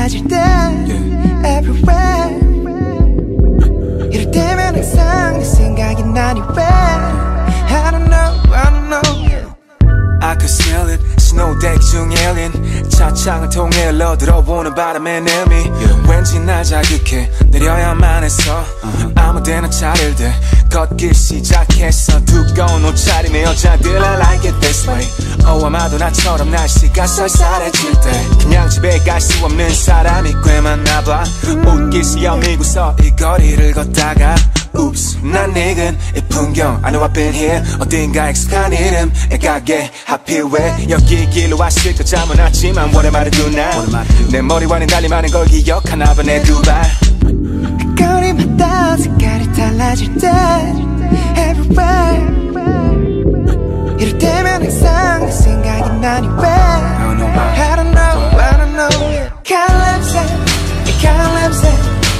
달라질 때 everywhere 이럴 때면 항상 네 생각이 나니 왜 I don't know I could smell it 신호대기 중 alien 차창을 통해 흘러 들어오는 바람의 의미 왠지 날 자극해 내려야만 했어 아무데나 차를 대 걷길 시작했어 두꺼운 옷차림의 여자들 I like it this way 아마도 나처럼 날씨가 쌀쌀해질 때 그냥 집에 갈 수 없는 사람이 꽤 많나봐 옷길 시험이고서 이 거리를 걷다가 Oops, 난 늙은 이 풍경 I know I've been here 어딘가 익숙한 이름의 가게 하필 왜 여기 길로 왔을까 잠은 왔지만 오랜만에 두 날 내 머리와는 달리 많은 걸 기억하나 봐 내 두 발 거리마다 색깔이 달라질 때 everywhere 이럴 때면 항상 내 생각이 나니 왜 I don't know 가을 냄새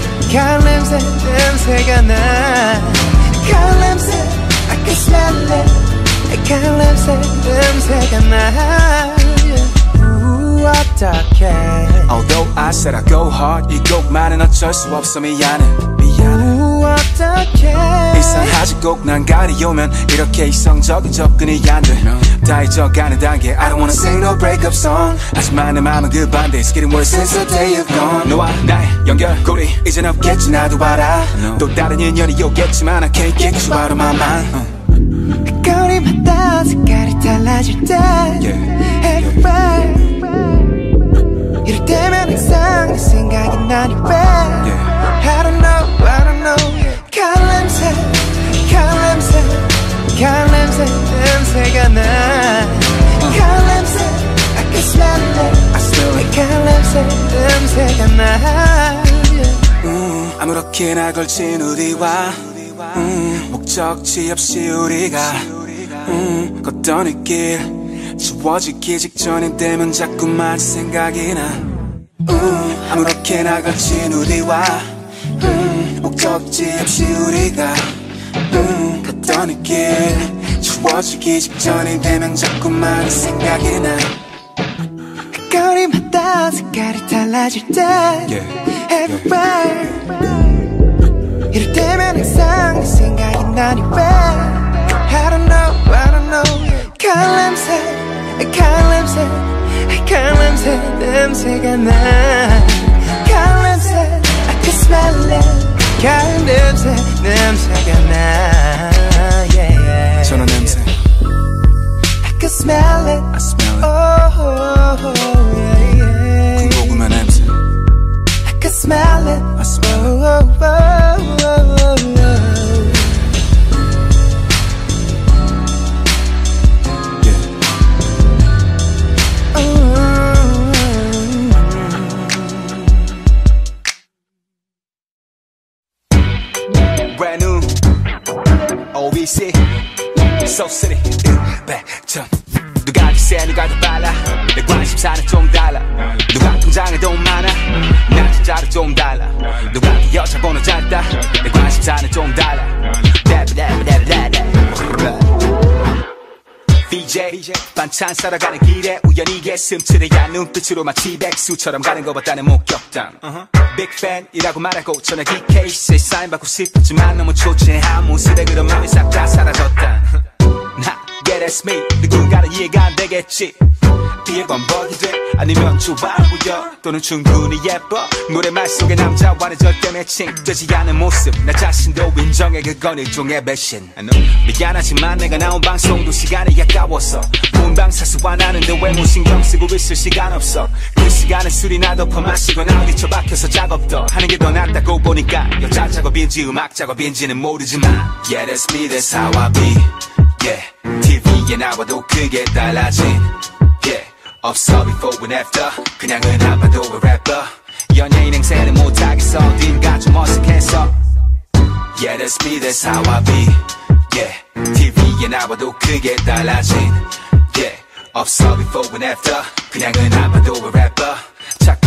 냄새가 나 가을 냄새 I can smell it 가을 냄새가 나 어떡해 Although I said I go hard 이 곡만은 어쩔 수 없어 미안해 어떡해 이상하지 꼭 난 가을이 오면 이렇게 이성적인 접근이 안돼 다 잊어가는 단계 I don't wanna sing no breakup song 하지만 내 맘은 그 반대 It's getting worse since the day you've gone 너와 나의 연결고리 이젠 없겠지 나도 알아 또 다른 인연이 오겠지만 I can't get you out of my mind 거리마다 색깔이 달라질 때 everywhere 이럴 때면 항상 내 생각이 나니 왜 I don't know 냄새가 나 가을 냄새 I can smell it 가을 냄새가 나 아무렇게나 걸친 우리와 목적지 없이 우리가 걷던 이 길 지워지기 직전이 되면 자꾸만 생각이 나 아무렇게나 걸친 우리와 목적지 없이 우리가 걷던 이 길 지워지기 직전이 되면 자꾸만 생각이 나 거리마다 색깔이 달라질 때 everywhere 이럴 때면 항상 내 생각이 나니 왜 I don't know 가을 냄새가 나 가을 냄새 I can smell it 가을 냄새가 나 전화 냄새 I can smell it I smell it yeah. 군고구마 냄새 I can smell it I smell it Brand new OBC So City 100점 누가 더 세 누가 더 빨라 내 관심사는 좀 달라 누가 통장에 돈 많아 난 진짜로 좀 달라 누가 더 여자 번호 짧다 내 관심사는 좀 달라 BJ 반찬 사러 가는 길에 우연히 스침치레한 눈빛으로 마치 백수처럼 가는 것 같다는 목격담 Big fan이라고 말하고 전화기 케이스에 사인 받고 싶었지만 너무 초췌한 모습에 그런 맘이 싹 다 사라졌다 Yeah that's me 누군가는 이해가 안 되겠지 뒤에 범벅이 돼 아니면 좋아 보여 또는 충분히 예뻐 노래말 속의 남자와는 절대 매칭되지 않은 모습 나 자신도 인정해 그건 일종의 배신 미안하지만 내가 나온 방송도 시간이 아까워서 본방 사수와 나는데 왜 뭐 신경 쓰고 있을 시간 없어 그 시간에 술이나 덮어 마시거나 어디 처박혀서 작업 더 하는 게 더 낫다고 보니까 여자 작업인지 음악 작업인지는 모르지만 Yeah that's me that's how I be Yeah TV에 나와도 크게 달라진 Yeah 없어 before and after 그냥은 안 봐도 래퍼 연예인 행세는 못하겠어 어딘가 좀 어색해서 Yeah that's me that's how I be Yeah TV에 나와도 크게 달라진 Yeah 없어 before and after 그냥은 안 봐도 래퍼 착한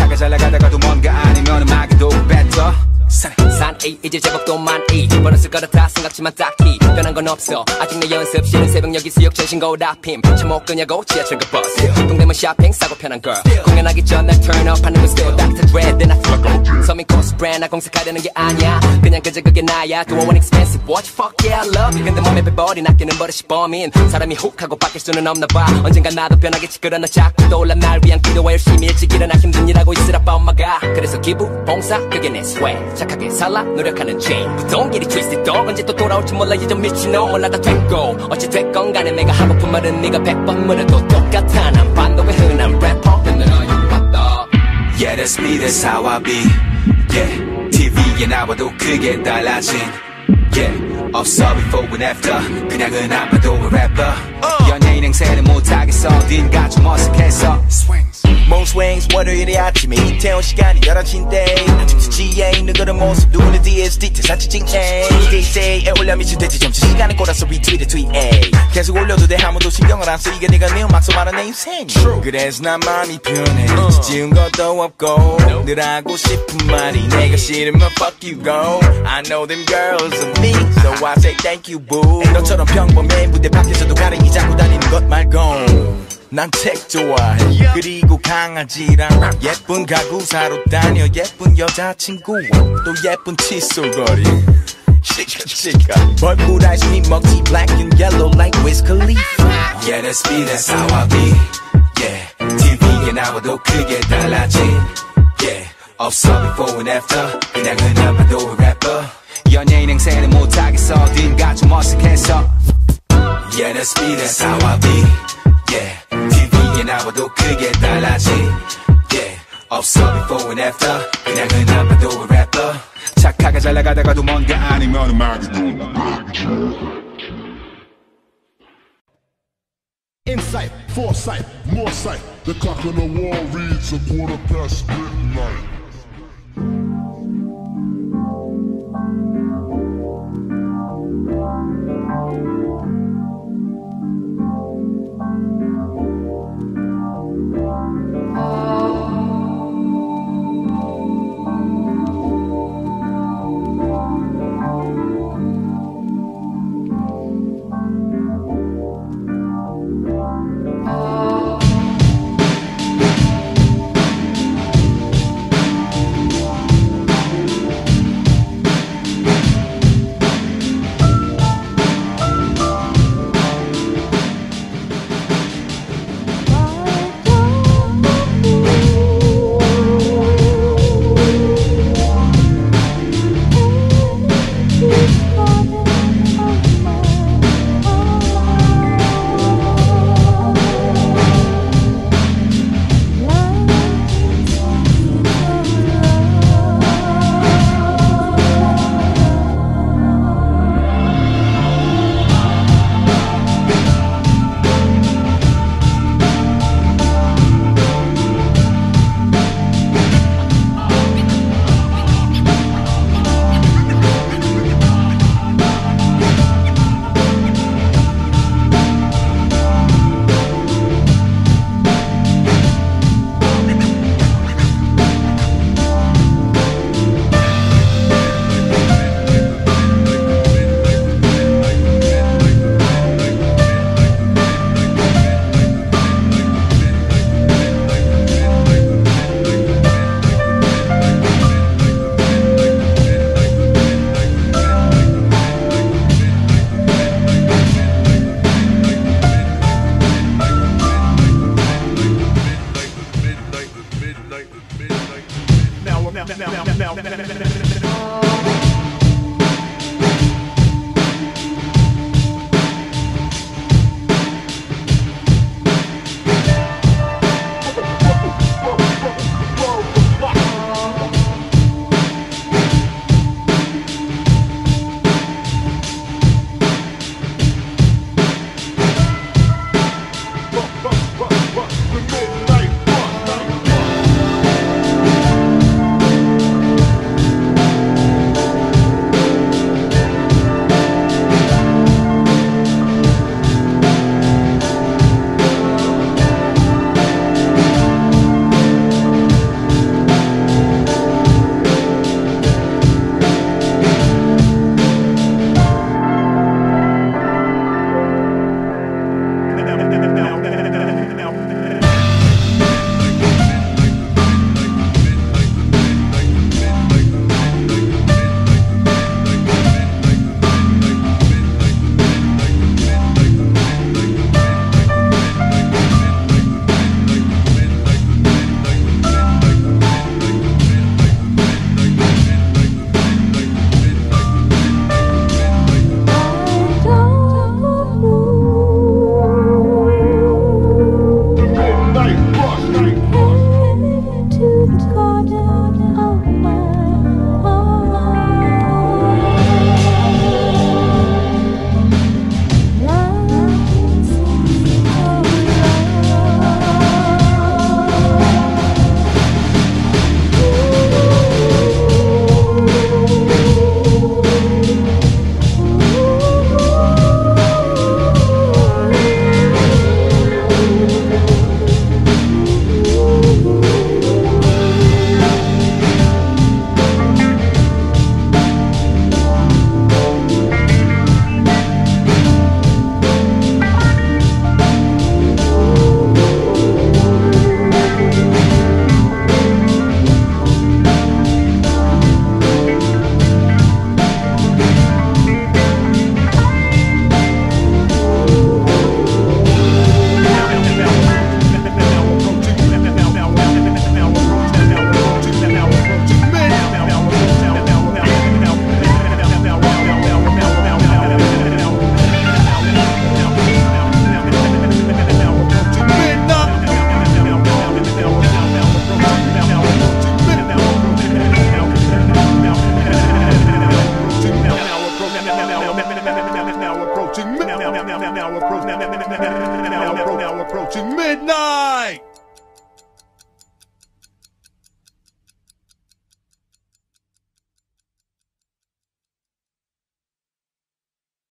착하게 잘 나가다가도 뭔가 아니면 음악이 더 better. 산이 이제 제법 또 많이 벌었을 거라 다 생각지만 딱히 변한 건 없어. 아직 내 연습실은 새벽녘이 수역 전신거울 앞힘 차 못 끄냐고 지하철 그 버스 동대문 쇼핑 싸고 편한 girl 공연하기 전 날 turn up 하는 건 still Dr. Dre then I struggle 서민 코스 브랜드 나 공색하려는 게 아니야 그냥 그저 그게 나야 Do I want expensive watch fuck yeah I love you 근데 몸에 배버리 낚이는 버릇이 범인 사람이 훅 하고 바뀔 수는 없나 봐 언젠가 나도 변하겠지 그러나 자꾸 떠올라 날 위한 기도와 열심히 일찍 일어나 힘든 일하고 있으라 엄마가 그래서 기부 봉사 그게 내 swag 착하게 살라 노력하는 죄 부동길이 twisted dog 언제 또 돌아올지 몰라 이제 미친놈 몰라다 됐고 어찌 됐건 간에 내가 하고픈 말은 네가 100번 물어도 똑같아 난 반도의 흔한 래퍼 근데 너 여기 왔다 Yeah that's me that's how I be Yeah TV에 나와도 크게 달라진 Yeah 없어 before and after 그냥은 안 봐도 래퍼 연예인 행세는 못하겠어 어딘가 좀 어색해서 Mood swings 월요일의 아침에 이태원 시간이 11시인데 아직도 지에 있는 그런 모습 누구는 DSD 대사치 찡해 DJ에 올려 미친 돼지 점심 시간을 꼬라서 리트윗에 트윗에 계속 올려도 돼 아무도 신경을 안 써 이게 내가 네 음악 소말한 내 인생 그래서 난 마음이 편해 지은 것도 없고 늘 하고 싶은 말이 내가 싫으면 fuck you go I know them girls are me so I say thank you boo 너처럼 평범해 무대 밖에서도 가랭이 잡고 다니는 것 말고 난 책 좋아해 그리고 강아지랑 예쁜 가구 사러 다녀 예쁜 여자친구와 또 예쁜 칫솔거리 치카치카 벌꿀 아이스크림 먹지 black and yellow like Wiz Khalifa Yeah that's me that's how I be Yeah TV에 나와도 크게 달라진 Yeah 없어 before and after 그냥은 안 봐도 래퍼 연예인 행세는 못하겠어 어딘가 좀 어색해서 Yeah that's me that's how I be Yeah TV에 나와도 크게 달라진 Yeah 없어 before and after 그냥은 안 봐도 래퍼 착하게 잘 나가다가도 뭔가 아니면 음악이 Insight, foresight, more sight. The clock on the wall reads a midnight. approaching midnight.